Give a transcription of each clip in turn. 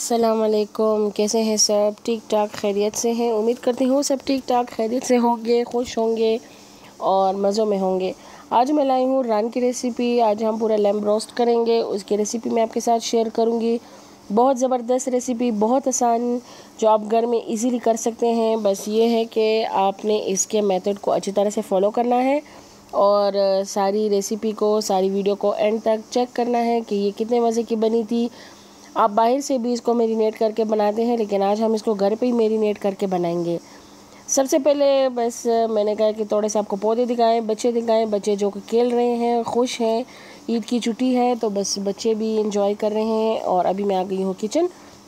अस्सलाम वालेकुम। कैसे हैं सब? ठीक ठाक खैरियत से हैं? उम्मीद करती हूँ सब ठीक ठाक खैरियत से होंगे, खुश होंगे और मज़ों में होंगे। आज मैं लाई हूँ रान की रेसिपी। आज हम पूरा लैम्ब रोस्ट करेंगे, उसकी रेसिपी मैं आपके साथ शेयर करूँगी। बहुत ज़बरदस्त रेसिपी, बहुत आसान, जो आप घर में इजीली कर सकते हैं। बस ये है कि आपने इसके मेथड को अच्छी तरह से फॉलो करना है और सारी रेसिपी को, सारी वीडियो को एंड तक चेक करना है कि ये कितने मज़े की बनी थी। आप बाहर से भी इसको मैरिनेट करके बनाते हैं, लेकिन आज हम इसको घर पे ही मैरिनेट करके बनाएंगे। सबसे पहले बस मैंने कहा कि थोड़े से आपको पौधे दिखाएं, बच्चे जो कि खेल रहे हैं, खुश हैं। ईद की छुट्टी है तो बस बच्चे भी इंजॉय कर रहे हैं। और अभी मैं आ गई हूँ किचन।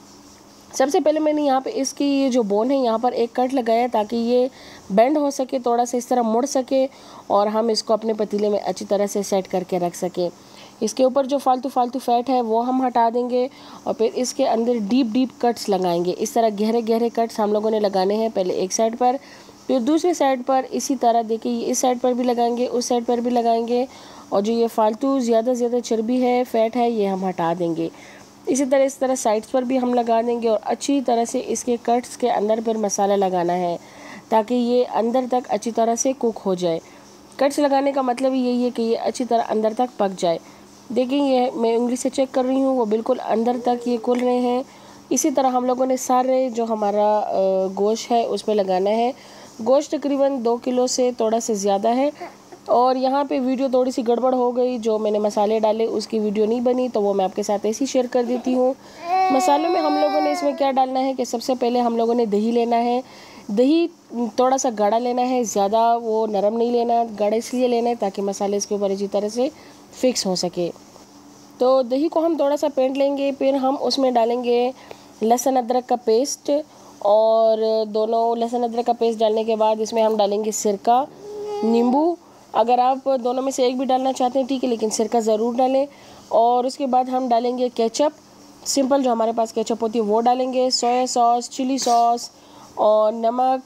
सबसे पहले मैंने यहाँ पे इसकी ये जो बोन है यहाँ पर एक कट लगाया ताकि ये बेंड हो सके, थोड़ा सा इस तरह मुड़ सके और हम इसको अपने पतीले में अच्छी तरह से सेट करके रख सकें। इसके ऊपर जो फालतू फैट है वो हम हटा देंगे और फिर इसके अंदर डीप कट्स लगाएंगे। इस तरह गहरे कट्स हम लोगों ने लगाने हैं, पहले एक साइड पर, फिर दूसरी साइड पर। इसी तरह देखिए, इस साइड पर भी लगाएंगे, उस साइड पर भी लगाएंगे और जो ये फालतू ज़्यादा चर्बी है, फैट है, ये हम हटा देंगे। इस तरह साइड्स पर भी हम लगा देंगे और अच्छी तरह से इसके कट्स के अंदर फिर मसाला लगाना है ताकि ये अंदर तक अच्छी तरह से कुक हो जाए। कट्स लगाने का मतलब यही है कि ये अच्छी तरह अंदर तक पक जाए। देखिए, ये मैं उंगली से चेक कर रही हूँ, वो बिल्कुल अंदर तक ये खुल रहे हैं। इसी तरह हम लोगों ने सारे जो हमारा गोश्त है उस पर लगाना है। गोश्त तकरीबन 2 किलो से थोड़ा से ज़्यादा है। और यहाँ पे वीडियो थोड़ी सी गड़बड़ हो गई, जो मैंने मसाले डाले उसकी वीडियो नहीं बनी, तो वो मैं आपके साथ ऐसे ही शेयर कर देती हूँ। मसालों में हम लोगों ने इसमें क्या डालना है कि सबसे पहले हम लोगों ने दही लेना है। दही थोड़ा सा गाढ़ा लेना है, ज़्यादा वो नरम नहीं लेना। गाढ़ा इसलिए लेना है ताकि मसाले इसके ऊपर अच्छी तरह से फिक्स हो सके। तो दही को हम थोड़ा सा पेंट लेंगे, फिर हम उसमें डालेंगे लहसुन अदरक का पेस्ट। और दोनों लहसुन अदरक का पेस्ट डालने के बाद इसमें हम डालेंगे सिरका, नींबू। अगर आप दोनों में से एक भी डालना चाहते हैं ठीक है, लेकिन सिरका ज़रूर डालें। और उसके बाद हम डालेंगे केचप, सिंपल जो हमारे पास केचप होती है वो डालेंगे, सोया सॉस, चिली सॉस और नमक,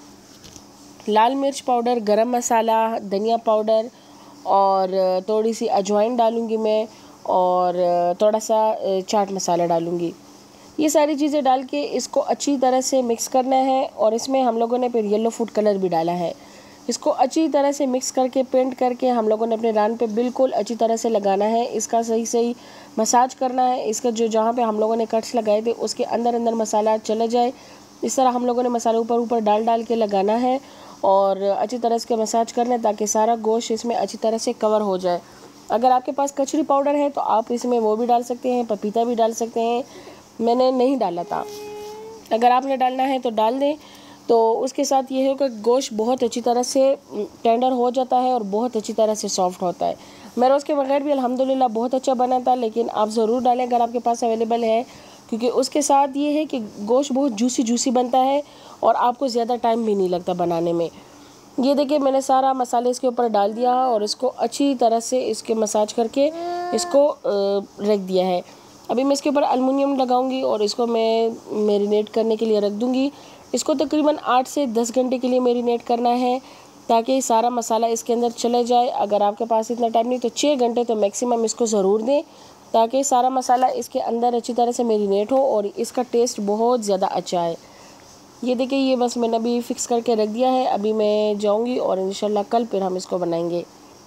लाल मिर्च पाउडर, गरम मसाला, धनिया पाउडर और थोड़ी सी अजवाइन डालूँगी मैं और थोड़ा सा चाट मसाला डालूँगी। ये सारी चीज़ें डाल के इसको अच्छी तरह से मिक्स करना है। और इसमें हम लोगों ने फिर येलो फूड कलर भी डाला है। इसको अच्छी तरह से मिक्स करके, पेंट करके हम लोगों ने अपने रान पे बिल्कुल अच्छी तरह से लगाना है। इसका सही मसाज करना है। इसका जो जहाँ पे हम लोगों ने कट्स लगाए थे उसके अंदर मसाला चला जाए, इस तरह हम लोगों ने मसाला ऊपर डाल के लगाना है और अच्छी तरह से मसाज करना है ताकि सारा गोश्त इसमें अच्छी तरह से कवर हो जाए। अगर आपके पास कचरी पाउडर है तो आप इसमें वो भी डाल सकते हैं, पपीता भी डाल सकते हैं। मैंने नहीं डाला था, अगर आपने डालना है तो डाल दें। तो उसके साथ ये है कि गोश्त बहुत अच्छी तरह से टेंडर हो जाता है और बहुत अच्छी तरह से सॉफ्ट होता है। मेरा उसके बगैर भी अल्हम्दुलिल्लाह बहुत अच्छा बना था, लेकिन आप ज़रूर डालें अगर आपके पास अवेलेबल है, क्योंकि उसके साथ ये है कि गोश्त बहुत जूसी बनता है और आपको ज़्यादा टाइम भी नहीं लगता बनाने में। ये देखिए, मैंने सारा मसाले इसके ऊपर डाल दिया और इसको अच्छी तरह से इसके मसाज करके इसको रख दिया है। अभी मैं इसके ऊपर एल्युमिनियम लगाऊंगी और इसको मैं मैरिनेट करने के लिए रख दूंगी। इसको तकरीबन 8 से 10 घंटे के लिए मैरिनेट करना है ताकि सारा मसाला इसके अंदर चले जाए। अगर आपके पास इतना टाइम नहीं तो 6 घंटे तो मैक्सिमम इसको ज़रूर दें ताकि सारा मसाला इसके अंदर अच्छी तरह से मैरिनेट हो और इसका टेस्ट बहुत ज़्यादा अच्छा है। ये देखिए, ये बस मैंने अभी फिक्स करके रख दिया है। अभी मैं जाऊँगी और इंशाल्लाह कल फिर हम इसको बनाएंगे।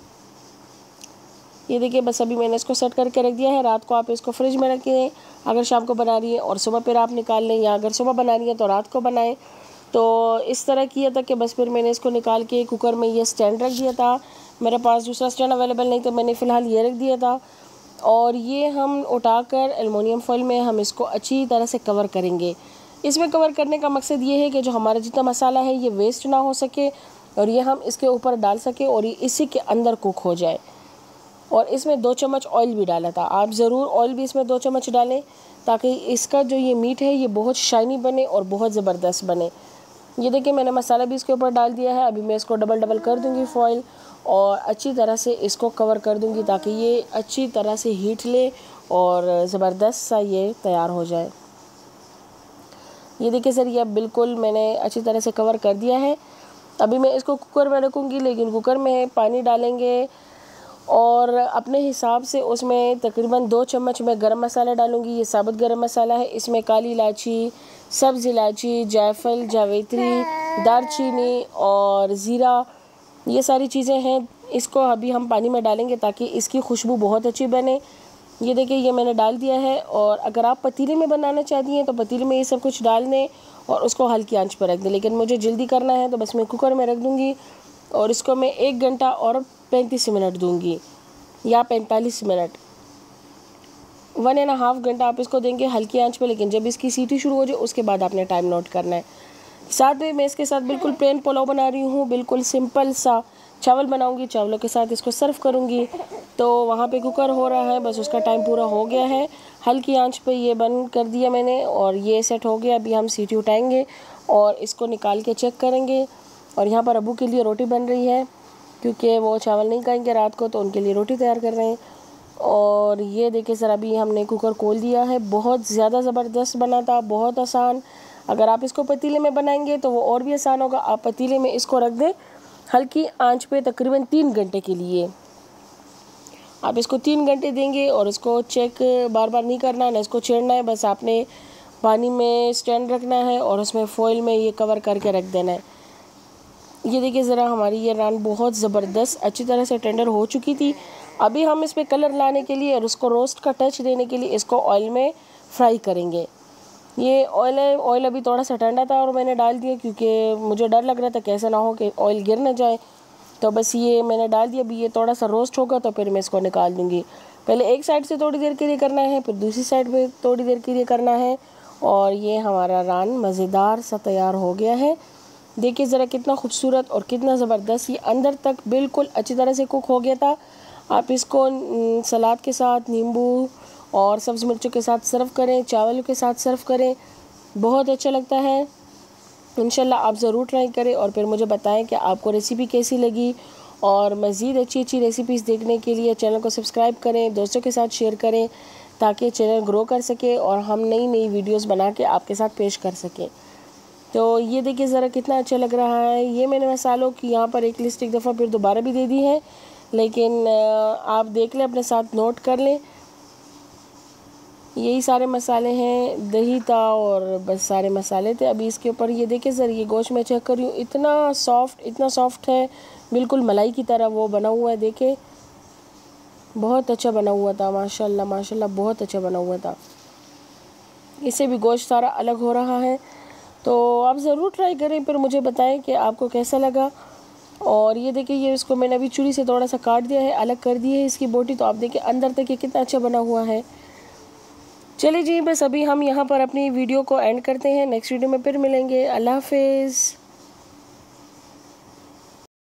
ये देखिए, बस अभी मैंने इसको सेट करके रख दिया है। रात को आप इसको फ्रिज में रखें अगर शाम को बना रही है, और सुबह फिर आप निकाल लें, या अगर सुबह बना रही है तो रात को बनाएं। तो इस तरह किया था कि बस फिर मैंने इसको निकाल के कुकर में ये स्टैंड रख दिया था। मेरे पास दूसरा स्टैंड अवेलेबल नहीं तो मैंने फ़िलहाल ये रख दिया था। और ये हम उठाकर एल्युमिनियम फॉइल में हम इसको अच्छी तरह से कवर करेंगे। इसमें कवर करने का मकसद ये है कि जो हमारा जितना मसाला है ये वेस्ट ना हो सके और ये हम इसके ऊपर डाल सके और ये इसी के अंदर कुक हो जाए। और इसमें 2 चम्मच ऑयल भी डाला था, आप ज़रूर ऑयल भी इसमें 2 चम्मच डालें ताकि इसका जो ये मीट है ये बहुत शाइनी बने और बहुत ज़बरदस्त बने। ये देखिए, मैंने मसाला भी इसके ऊपर डाल दिया है। अभी मैं इसको डबल कर दूंगी फॉइल और अच्छी तरह से इसको कवर कर दूंगी ताकि ये अच्छी तरह से हीट ले और ज़बरदस्त सा ये तैयार हो जाए। ये देखिए सर, ये बिल्कुल मैंने अच्छी तरह से कवर कर दिया है। अभी मैं इसको कुकर में रखूँगी, लेकिन कुकर में पानी डालेंगे और अपने हिसाब से उसमें तकरीबन 2 चम्मच मैं गरम मसाला डालूँगी। ये साबुत गरम मसाला है। इसमें काली इलायची, सब्ज़ इलायची, जायफल, जावित्री, दालचीनी और ज़ीरा, ये सारी चीज़ें हैं। इसको अभी हम पानी में डालेंगे ताकि इसकी खुशबू बहुत अच्छी बने। ये देखिए, ये मैंने डाल दिया है। और अगर आप पतीले में बनाना चाहती हैं तो पतीले में ये सब कुछ डाल दें और उसको हल्की आंच पर रख दें, लेकिन मुझे जल्दी करना है तो बस मैं कुकर में रख दूँगी और इसको मैं 1 घंटा और 35 मिनट दूँगी या 45 मिनट, 1.5 घंटा आप इसको देंगे हल्की आंच पे। लेकिन जब इसकी सीटी शुरू हो जाए उसके बाद आपने टाइम नोट करना है। साथ में मैं इसके साथ बिल्कुल प्लेन पुलाव बना रही हूँ, बिल्कुल सिंपल सा चावल बनाऊंगी, चावलों के साथ इसको सर्व करूंगी। तो वहाँ पे कुकर हो रहा है, बस उसका टाइम पूरा हो गया है। हल्की आंच पे ये बंद कर दिया मैंने और ये सेट हो गया। अभी हम सीटी उठाएंगे और इसको निकाल के चेक करेंगे। और यहाँ पर अबू के लिए रोटी बन रही है क्योंकि वो चावल नहीं खाएंगे रात को, तो उनके लिए रोटी तैयार कर रहे हैं। और ये देखिए सर, अभी हमने कुकर खोल दिया है। बहुत ज़्यादा ज़बरदस्त बना था, बहुत आसान। अगर आप इसको पतीले में बनाएंगे तो वो और भी आसान होगा। आप पतीले में इसको रख दें हल्की आंच पे तकरीबन 3 घंटे के लिए। आप इसको 3 घंटे देंगे और इसको चेक बार बार नहीं करना है, ना इसको छेड़ना है। बस आपने पानी में स्टैंड रखना है और उसमें फॉइल में ये कवर करके रख देना है। ये देखिए ज़रा, हमारी ये रान बहुत ज़बरदस्त अच्छी तरह से टेंडर हो चुकी थी। अभी हम इस पर कलर लाने के लिए और उसको रोस्ट का टच देने के लिए इसको ऑयल में फ्राई करेंगे। ये ऑयल अभी थोड़ा सा ठंडा था और मैंने डाल दिया क्योंकि मुझे डर लग रहा था कैसे ना हो कि ऑयल गिर ना जाए। तो बस ये मैंने डाल दिया। अभी ये थोड़ा सा रोस्ट होगा तो फिर मैं इसको निकाल दूँगी। पहले एक साइड से थोड़ी देर के लिए करना है, फिर दूसरी साइड में थोड़ी देर के लिए करना है। और ये हमारा रान मज़ेदार सा तैयार हो गया है। देखिए ज़रा कितना खूबसूरत और कितना ज़बरदस्त, ये अंदर तक बिल्कुल अच्छी तरह से कुक हो गया था। आप इसको सलाद के साथ, नींबू और सब्ज़ मिर्चों के साथ सर्व करें, चावल के साथ सर्व करें, बहुत अच्छा लगता है। इंशाल्लाह आप ज़रूर ट्राई करें और फिर मुझे बताएं कि आपको रेसिपी कैसी लगी। और मज़ीद अच्छी अच्छी रेसिपीज़ देखने के लिए चैनल को सब्सक्राइब करें, दोस्तों के साथ शेयर करें ताकि चैनल ग्रो कर सके और हम नई नई वीडियोज़ बना के आपके साथ पेश कर सकें। तो ये देखिए ज़रा कितना अच्छा लग रहा है। ये मैंने मसालों की यहाँ पर एक लिस्ट एक दफ़ा फिर दोबारा भी दे दी है, लेकिन आप देख लें, अपने साथ नोट कर लें। यही सारे मसाले हैं, दही था और बस सारे मसाले थे। अभी इसके ऊपर ये देखिए सर, ये गोश्त मैं चेक कर रही हूँ, इतना सॉफ्ट है, बिल्कुल मलाई की तरह वो बना हुआ है। देखे, बहुत अच्छा बना हुआ था, माशाल्लाह माशाल्लाह, बहुत अच्छा बना हुआ था। इससे भी गोश्त सारा अलग हो रहा है। तो आप ज़रूर ट्राई करें, फिर मुझे बताएं कि आपको कैसा लगा। और ये देखिए, ये इसको मैंने अभी छुरी से थोड़ा सा काट दिया है, अलग कर दी है इसकी बोटी। तो आप देखिए अंदर तक ये कितना अच्छा बना हुआ है। चलिए जी, बस अभी हम यहाँ पर अपनी वीडियो को एंड करते हैं। नेक्स्ट वीडियो में फिर मिलेंगे। अल्लाह हाफिज़।